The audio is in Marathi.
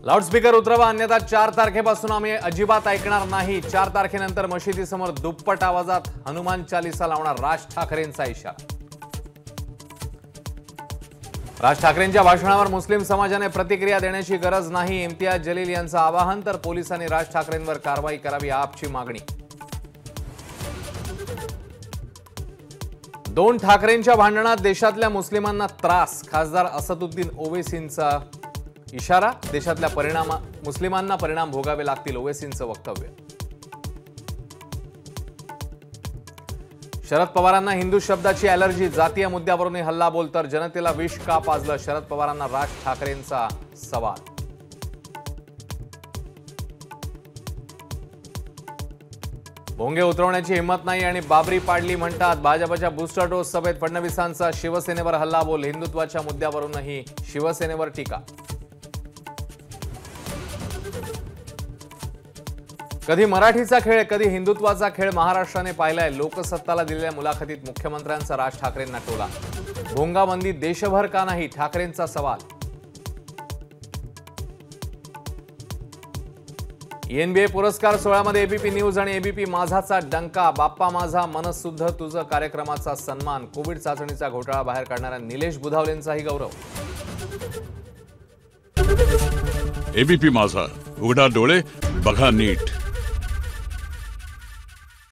लाऊडस्पीकर उतरवा, अन्यथा 4 तारखेपासून आम्ही अजिबात ऐकणार नाही। 4 तारखेनंतर मशिदीसमोर दुप्पट आवाजात हनुमान चालीसा लावणार राज ठाकरेंचा इशारा। राज ठाकरेंच्या भाषणावर मुस्लिम समाजाने प्रतिक्रिया देण्याची गरज नाही, इम्तियाज जलील यांचं आवाहन। तर पोलिसांनी राज ठाकरेंवर कारवाई करावी, आपची मागणी। 2 ठाकरेंच्या भांडणात देशातल्या मुस्लिमांना त्रास, खासदार असदुद्दीन ओवैसींचा इशारा। देशातल्या मुस्लिमांना परिणाम भोगावे लागतील, ओवैसींचं वक्तव्य। शरद पवारांना हिंदू शब्दाची ॲलर्जी, जातीय मुद्द्यावरून हल्लाबोल, तर जनतेला विष का पाजलं, शरद पवारांना राज ठाकरेंचा सवाल। भोंगे उतरवण्याची हिंमत नाही आणि बाबरी पाडली म्हणतात। भाजपच्या बूस्टर डोस सभेत फडणवीसांचा शिवसेनेवर हल्लाबोल, हिंदुत्वाच्या मुद्द्यावरूनही शिवसेनेवर टीका। कधी मराठीचा खेळ, कधी हिंदुत्वाचा खेळ महाराष्ट्राने पाहिलाय। लोकसत्ताला दिलेल्या मुलाखतीत मुख्यमंत्र्यांचा राज ठाकरेंना टोला। भोंगाबंदी देशभर का नाही, ठाकरेंचा सवाल। एनबीए पुरस्कार सोहळ्यामध्ये एबीपी न्यूज आणि एबीपी माझाचा डंका। बाप्पा माझा मनसुद्ध तुझं कार्यक्रमाचा सन्मान। कोविड चाचणीचा घोटाळा बाहेर काढणाऱ्या निलेश बुधावलेंचाही गौरव। एबीपी माझा, उघडा डोळे बघा नीट।